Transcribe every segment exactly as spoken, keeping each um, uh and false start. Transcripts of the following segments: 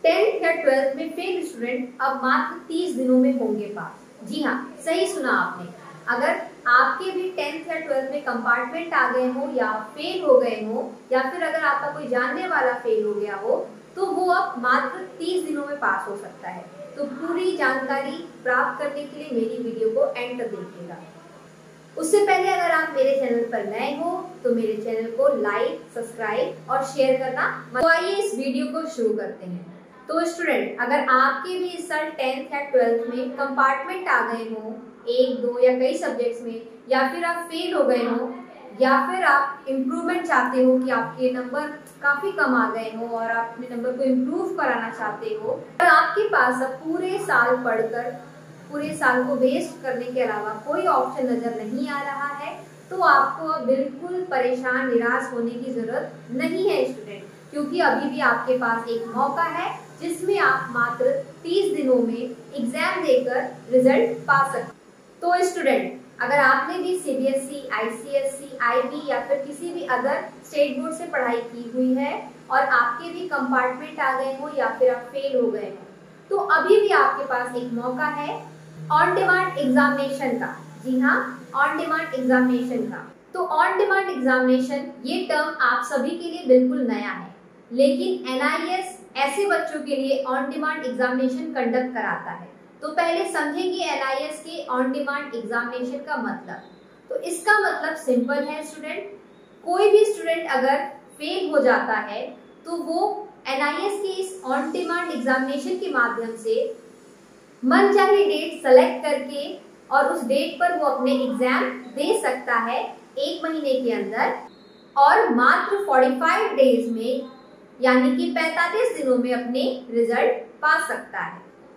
Tenth या twelfth में fail student अब मात्र तीस दिनों में होंगे पास। जी हाँ, सही सुना आपने। अगर आपके भी टेंथ या ट्वेल्थ में कंपार्टमेंट आ गए हो या फेल हो गए हो या फिर अगर आपका कोई जानने वाला फेल हो गया हो तो वो अब मात्र तीस दिनों में पास हो सकता है। तो पूरी जानकारी प्राप्त करने के लिए मेरी वीडियो को एंड तक देखिएगा। उससे पहले अगर आप मेरे चैनल पर नए हो तो मेरे चैनल को लाइक, सब्सक्राइब और शेयर करना मत। तो आइए इस वीडियो को शुरू करते हैं। तो स्टूडेंट, अगर आपके भी इस साल टेंथ या ट्वेल्थ में कंपार्टमेंट आ गए हो एक, दो या कई सब्जेक्ट्स में, या फिर आप फेल हो गए हो या फिर आप इम्प्रूवमेंट चाहते हो कि आपके नंबर काफी कम आ गए हो और आप अपने नंबर को इम्प्रूव कराना चाहते हो और आपके पास अब पूरे साल पढ़कर पूरे साल को वेस्ट करने के अलावा कोई ऑप्शन नजर नहीं आ रहा है, तो आपको अब बिल्कुल परेशान निराश होने की जरूरत नहीं है स्टूडेंट, क्योंकि अभी भी आपके पास एक मौका है जिसमें आप मात्र तीस दिनों में एग्जाम देकर रिजल्ट पा सकते। तो स्टूडेंट, अगर आपने भी सीबीएसई, आईसीएसई, आईबी या फिर किसी भी अदर स्टेट बोर्ड से पढ़ाई की हुई है और आपके भी कंपार्टमेंट आ गए हो या फिर आप फेल हो गए हो, तो अभी भी आपके पास एक मौका है ऑन डिमांड एग्जामिनेशन का। जी हाँ, ऑन डिमांड एग्जामिनेशन का। तो ऑन डिमांड एग्जामिनेशन ये टर्म आप सभी के लिए बिल्कुल नया है, लेकिन एनआईएस ऐसे बच्चों के लिए ऑन डिमांड एग्जामिनेशन कंडक्ट कराता है। तो पहले समझेंगे एनआईएस के ऑन डिमांड एग्जामिनेशन का मतलब। तो इसका मतलब सिंपल है स्टूडेंट, कोई भी स्टूडेंट अगर फेल हो जाता है तो वो एनआईएस के इस ऑन डिमांड एग्जामिनेशन के माध्यम से मनचाही डेट सेलेक्ट करके और उस डेट पर वो अपने एग्जाम दे सकता है एक महीने के अंदर और मात्र पैंतालीस डेज में यानी कि पैंतालीस दिनों में अपने रिजल्ट पा सकता है।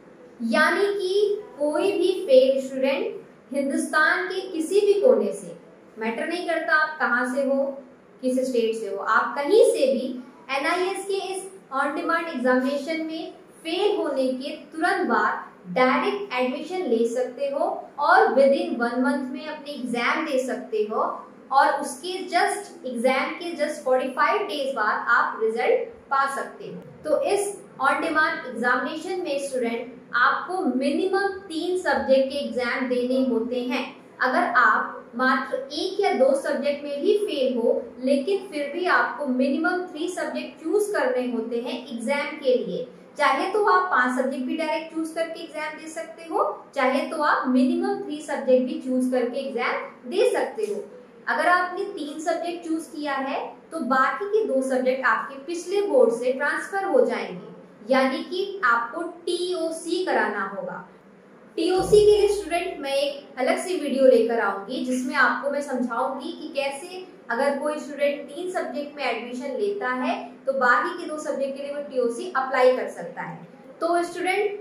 यानी कि कोई भी फेल स्टूडेंट हिंदुस्तान के किसी भी कोने से, मैटर नहीं करता आप कहाँ से हो, किस स्टेट से हो, आप कहीं से भी एनआईएस के इस ऑन डिमांड एग्जामिनेशन में फेल होने के तुरंत बाद डायरेक्ट एडमिशन ले सकते हो और विद इन वन मंथ में अपने एग्जाम दे सकते हो और उसके जस्ट एग्जाम के जस्ट पैंतालीस डेज बाद आप रिजल्ट पा सकते हो। तो इस ऑन डिमांड एग्जामिनेशन में स्टूडेंट आपको मिनिमम तीन सब्जेक्ट के एग्जाम देने होते हैं। अगर आप मात्र एक या दो सब्जेक्ट में भी फेल हो लेकिन फिर भी आपको मिनिमम थ्री सब्जेक्ट चूज करने होते हैं एग्जाम के लिए। चाहे तो आप पांच सब्जेक्ट भी डायरेक्ट चूज करके एग्जाम दे सकते हो, चाहे तो आप मिनिमम थ्री सब्जेक्ट भी चूज करके एग्जाम दे सकते हो। अगर आपने तीन सब्जेक्ट चूज किया है तो बाकी के दो सब्जेक्ट आपके पिछले बोर्ड से ट्रांसफर हो जाएंगे, यानी कि आपको टीओसी कराना होगा। टीओसी के लिए स्टूडेंट मैं एक अलग से वीडियो लेकर आऊंगी जिसमें आपको मैं समझाऊंगी कि कैसे अगर कोई स्टूडेंट तीन सब्जेक्ट में एडमिशन लेता है तो बाकी के दो सब्जेक्ट के लिए वो टीओसी अप्लाई कर सकता है। तो स्टूडेंट,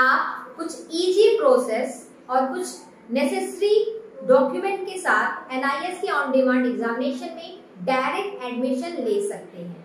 आप कुछ इजी प्रोसेस और कुछ नेसेसरी डॉक्यूमेंट के साथ एनआईएस के ऑन डिमांड एग्जामिनेशन में डायरेक्ट एडमिशन ले सकते हैं,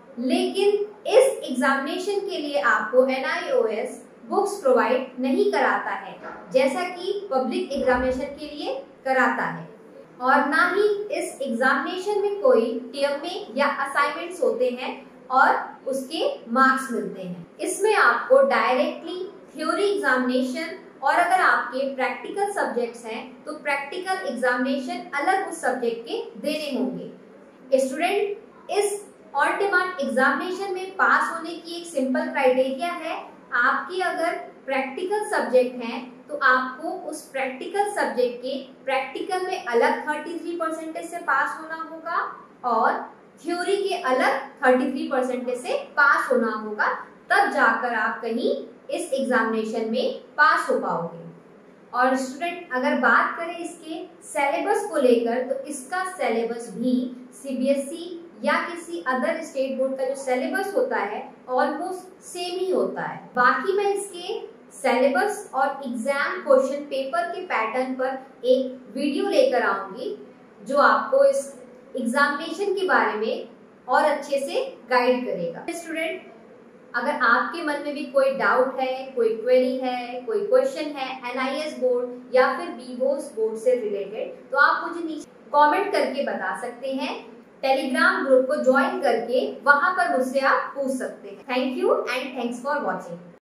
लेकिन इस एग्जामिनेशन के लिए आपको एनआईओएस बुक्स प्रोवाइड नहीं कराता है जैसा कि पब्लिक एग्जामिनेशन के लिए कराता है, और ना ही इस एग्जामिनेशन में कोई टीएमए या असाइनमेंट्स होते हैं और उसके मार्क्स मिलते हैं। इसमें आपको डायरेक्टली थ्योरी एग्जामिनेशन और अगर आपके प्रैक्टिकल सब्जेक्ट्स हैं तो प्रैक्टिकल एग्जामिनेशन अलग उस सब्जेक्ट के देने होंगे। स्टूडेंट, इस ऑन डिमांड एग्जामिनेशन में पास होने की एक सिंपल क्राइटेरिया है, आपके अगर प्रैक्टिकल सब्जेक्ट हैं तो आपको उस प्रैक्टिकल सब्जेक्ट के प्रैक्टिकल में अलग तैंतीस परसेंटेज से पास होना होगा और थ्योरी के अलग तैंतीस परसेंटेज से पास होना होगा, तब जाकर आप कहीं इस एग्जामिनेशन में पास हो पाओगे। और स्टूडेंट, अगर बात करें इसके सिलेबस को लेकर तो इसका सिलेबस भी सीबीएसई या किसी अदर स्टेट बोर्ड का जो सिलेबस होता है ऑलमोस्ट सेम ही होता है। बाकी मैं इसके सिलेबस और एग्जाम क्वेश्चन पेपर के पैटर्न पर एक वीडियो लेकर आऊंगी जो आपको इस एग्जामिनेशन के बारे में और अच्छे से गाइड करेगा। स्टूडेंट, अगर आपके मन में भी कोई डाउट है, कोई क्वेरी है, कोई क्वेश्चन है एनआईएस बोर्ड या फिर बीबोस बोर्ड से रिलेटेड, तो आप मुझे नीचे कमेंट करके बता सकते हैं। टेलीग्राम ग्रुप को ज्वाइन करके वहां पर मुझसे आप पूछ सकते हैं। Thank you and thanks for watching.